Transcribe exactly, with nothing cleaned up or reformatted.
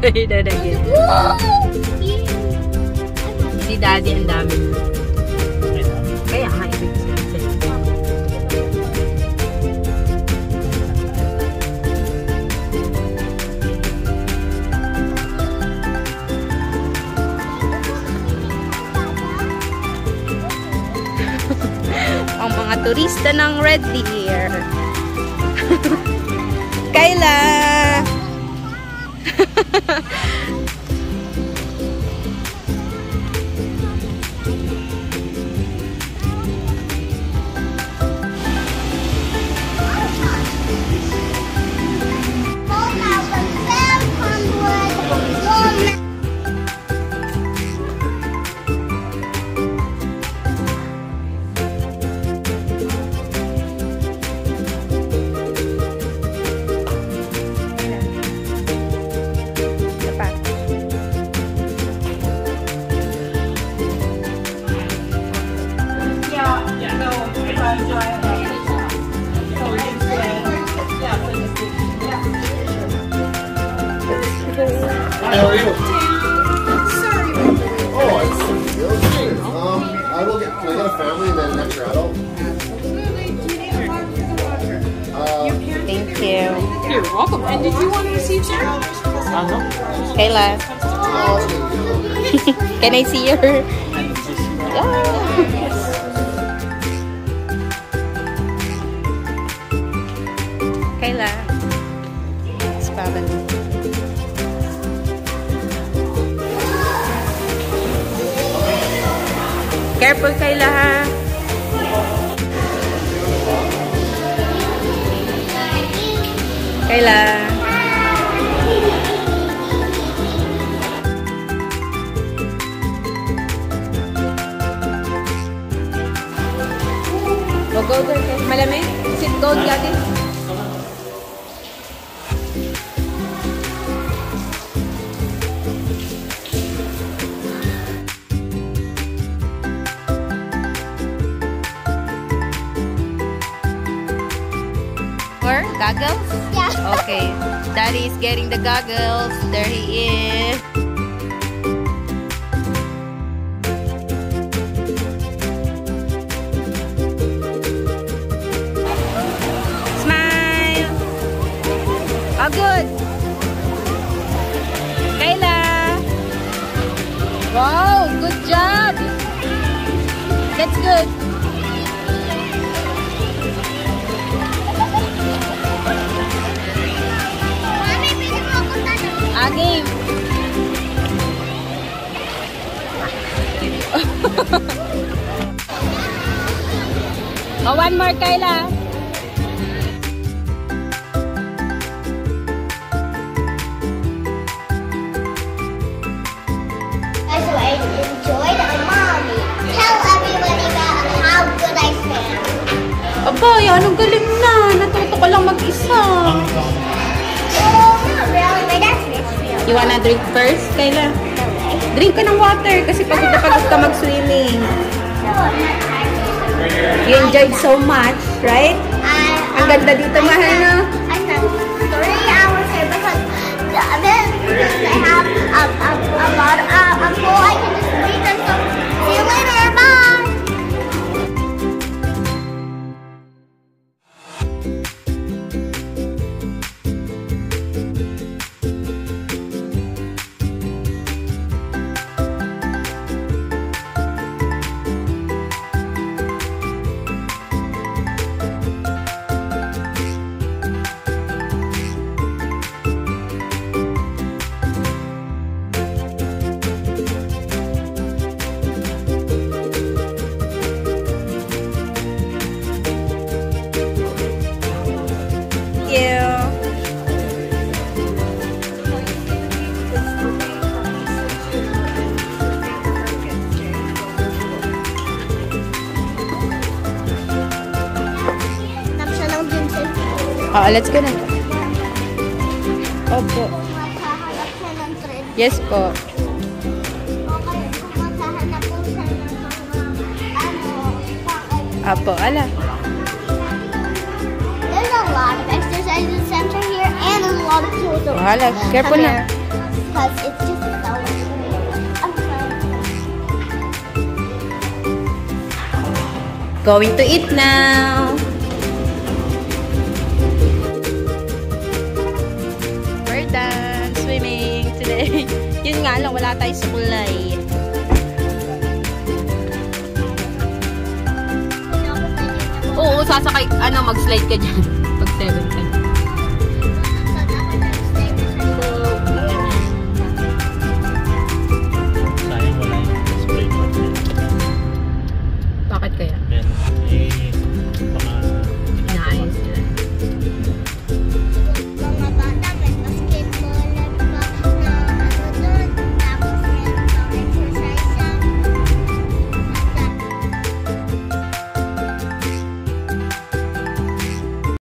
Say that again. Si Daddy ang dami. Kaya nga, ibig sabihin. Ang mga turista ng Red Deer. Kayla! Hi, how are you? Sorry. Oh, it's okay. Um, I will get. Can I get a family and then an extra adult? Uh, Thank you. You're welcome. And did you want to receive sir? uh no. Kayla, Oh, thank you. can I see your... Kayla. It's family. Careful, Kayla, ha? Kayla. Go, go, go. Malamig? Is it cold, Gabby? Or goggles? Yeah. Okay. Daddy is getting the goggles. There he is. Smile. Oh, good. Kayla. Wow, good job. That's good. Ah, game. Oh, one more, Kayla. Guys, so I enjoyed it. Mommy, tell everybody about how good I stand. Abay, anong galing na. Natuto ko lang mag-isa. Oh, not really. My dad's fish. You wanna drink first, Kayla? Drink ka ng water kasi pagod na pagod ka mag-swimming. You enjoyed so much, right? I, Ang ganda dito, I mahal, no? spent, I spent three hours here because then because I have a, a, a lot of uh, a pool I can just read and so see you later. Bye. Oh, let's go na. Opo. Yes po. Apo, ala. There's a lot of exercises center here and there's a lot of tools. Ala, careful na. Because it's just so I'm trying. Going to eat now. We're done swimming today. Yun nga lang, wala tayo sa kulay. Oo, sasakay, ano, mag-slide ka dyan. Pag seven time.